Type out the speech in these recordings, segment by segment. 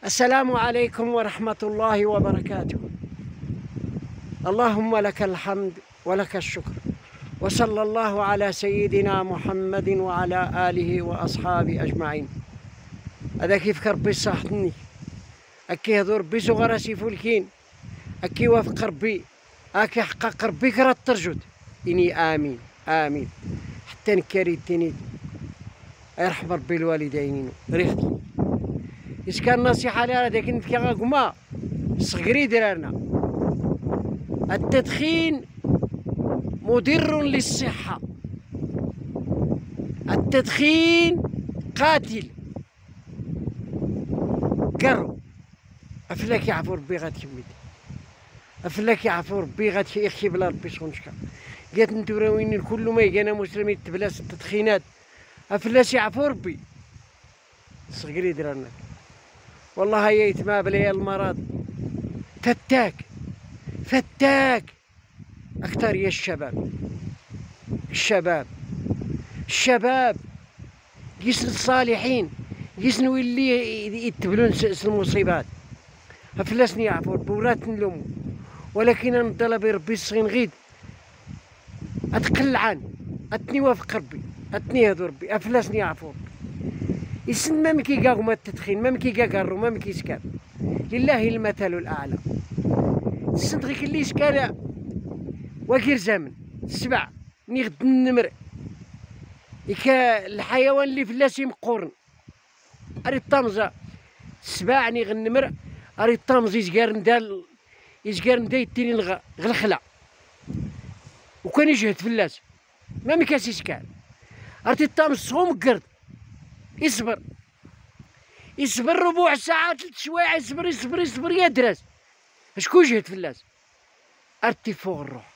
السلام عليكم ورحمة الله وبركاته. اللهم لك الحمد ولك الشكر، وصلى الله على سيدنا محمد وعلى آله وأصحابه أجمعين. هذا كيف ربي صحتني، أكي هذو ربي صغار سيفولكين، أكي وافق ربي، أكي حقق ربي كرات ترجد. إني آمين آمين. حتى نكريتني يرحم ربي الوالدين ريحتي. إذا كان نصيحة لها هذاك نتكا غاكما صغري درارنا. التدخين مضر للصحة، التدخين قاتل. قروا أفلاك يعفو ربي غتكمل، أفلاك يعفو ربي غتيخي بلا ربي شكون شكا. قالت نتوراوين الكل ما يجينا مسلمين تبلاس التدخينات، أفلاس يعفو ربي صغري درارنا. والله هي يتما بلي المرض فتاك فتاك أكثر. يا الشباب يسن الصالحين يسنوا اللي يتبلون المصيبات. أفلاسني يعفو ربي ورات نلومو، ولكن أنا نطلب ربي الصغين غيد أتقلعان أتني وافق ربي أتني هذو ربي. أفلاسني يعفو ربي يسن ما مكيقاو ما التدخين ما مكيقاقرو ما مكيسكان. لله المثل الأعلى. السندغيك اللي سكان وكير زمن السبع ني غد النمر إكا الحيوان اللي فلاس يمقورن أري الطامزة السباع ني غنمر أري الطامز يزقارن دا يتيني غلخلا وكان يجهد فلاس ما مكاس يسكان. أرتي الطامز صوم قرد يصبر ربع ساعة 3 سوايع يصبر يا دراس. شكون جهد فلاس؟ أرتي فوق الروح.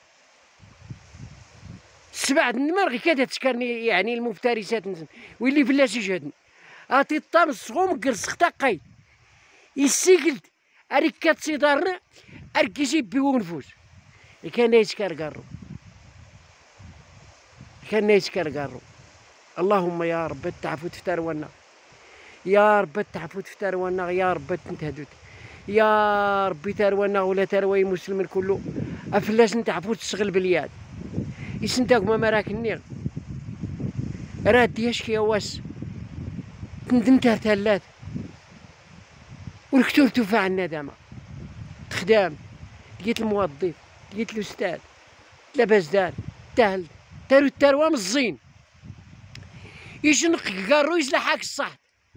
السبع النمر غير كادا تسكرني يعني المفترسات واللي فلاس يجهدني. أرتي الطامز صوم قرد سختا قايد يسيقلت أريك كتصيدارنا أريك يجيب بيو نفوس. كان يسكر قارو اللهم يا رب تعفو تفتر ونا، يا رب تعفو تفتر ونا، يا رب تنتهدوت، يا ربي ترونا ولا تروي مسلم كله. أفلاس نتعفو تشغل بالياد يسنتاك ما مراكني راد دياشك يا واس تندمت ثلاث والكتور توفى عن الندامة. تخدام لقيت الموظف لقيت الأستاذ لاباس دار تهل تروى مزين يشنق قارو يسلحاك الصح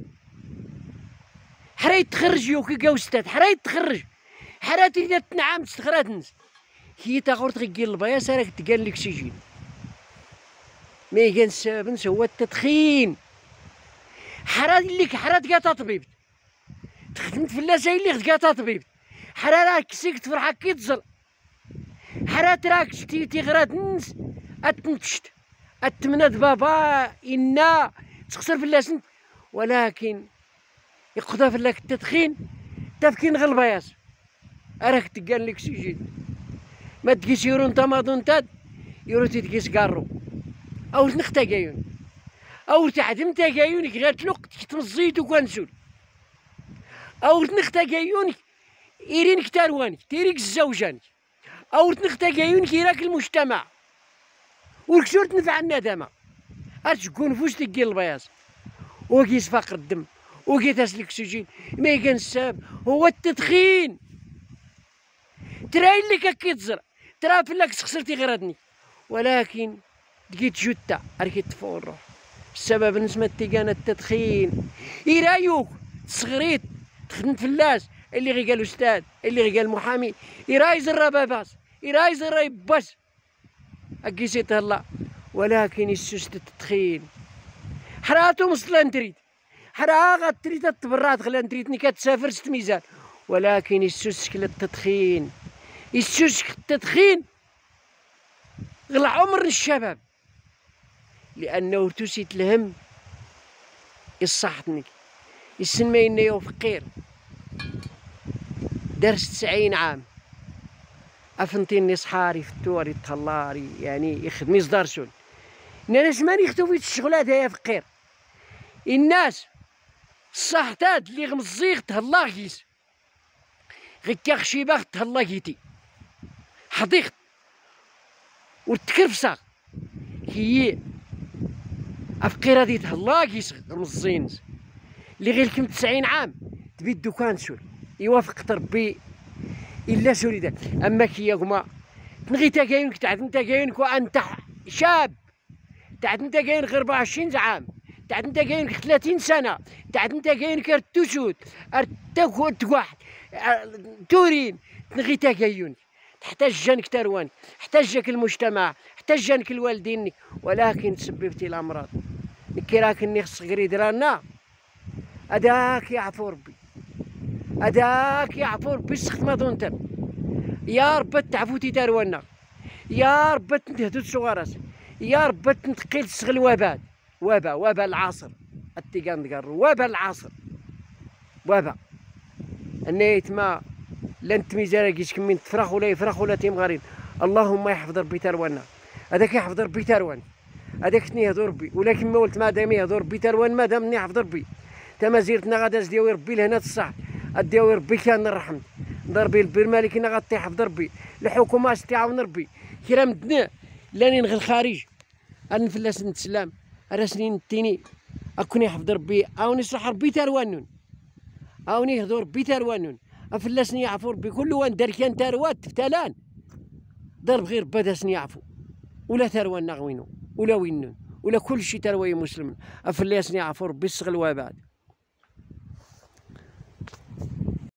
حرايت تخرج يوكي كا أستاذ حرايت تخرج حرات إذا تنعم تستخرات نس هي تاغور تغير البياس راك تقال لك سجين. ما يكان السبب هو التدخين. حرات لك حرات كاتا طبيب تخدمت فلاسة اللي كاتا طبيب حرات راك كسيك تفرحك كي تزل حرات راك تيغرات نس أتنتشت أتمنى بابا إنا تخسر فلاسن، ولكن يقضى فلاك التدخين تفكين غلبياس راك تقال لك سجين. ما تقيس يورون تماضون تاد يورو تقيس قارو أو نختا قايون أو تعدم تاقايونك غير تلوق تمزيت وكنسول أو نختا قايونك إيرينك تاروانك تيريك الزوجانك أو نختا قايونك يراك المجتمع والكسور تنفع الندامة. أتكون فوش تقي البياض وكيس فقر الدم وكي تسلك الأكسجين. ما يكون السبب هو التدخين. ترى اللي كي تزرع ترى فلاك خسرتي غير، ولكن لقيت جثة راكي تفوق الروح. السبب نسمة تيقانا التدخين. يرايوك صغريت تخدم فلاس اللي غي قال أستاذ اللي غي قال محامي يراي زرا باباس يراي زرا يباس أكيسيت الله، ولكن السوست التدخين حراتو مصلان تريد حراغة تريد التبرات غلان تريدني كتسافر 6 ميزان، ولكن السوسك للتدخين السوسك التدخين غلا عمر الشباب لأنه ارتسيت الهم يصحتني يسمى إنه فقير درس 90 عام أفنتيني صحاري في التواري الطلاري يعني يخدم يصدرسون الناس ما يختو في الشغلات هي فقير. الناس الصحتات اللي غمزيغ تهلا كيس غيكا خشيباغ تهلا كيتي حديقت وتكرفسا هي افقيرة دي تهلا كيس غمزينز اللي غير لكم 90 عام تبي الدكان سوري يوافق ربي الا سوري دا. اما كي ياكما تنغي تاكاينك تعد تاكاينك وانت شاب تعد تاكاينك غير 24 عام تعد تاكاينك 30 سنه تعد تاكاينك ارتوسود ارتكواح تورين تنغي تاكاينك تحتاج جانك تروان احتاجك المجتمع احتاج جانك الوالدين ولكن تسببتي الامراض كي راكني خصك ريد رانا هذاك يعفو ربي هذاك يعفو ربي سخت ما دونتر يا رب تعفوتي تاروانا يا رب تنتهدو الصغارات يا رب تنتقيل تسغل وباء العصر التيقان دقر وباء العصر وباء النيت ما لن تميزارا كيش كمين تفرخ ولا يفرخ ولا تيمغارين اللهم يحفظ ربي تاروانا هذاك يحفظ ربي تاروان هذاك تني يهضر ربي ولكن ما ولت ما دام يهضر ربي تاروان ما دام يحفظ ربي تما زيرتنا غادا دياوي ربي لهنا الصح دياوي ربي كان الرحمة ضربي البير مالك انا غطي حفظ ربي الحكومه استعاون ربي كي مدنا لاني نغي الخارج نفلس نتسلام راسني نتيني اكوني حفظ ربي اوني صح ربي تاروانون اوني يهضر ربي تاروانون افلسني يعفو ربي كل وان دار كان تاروات تفتالان ضرب غير بداسني يعفو ولا تاروان نغوينو ولا وينون ولا كل شيء تروي مسلم افلسني يعفو ربي الصغل وبعد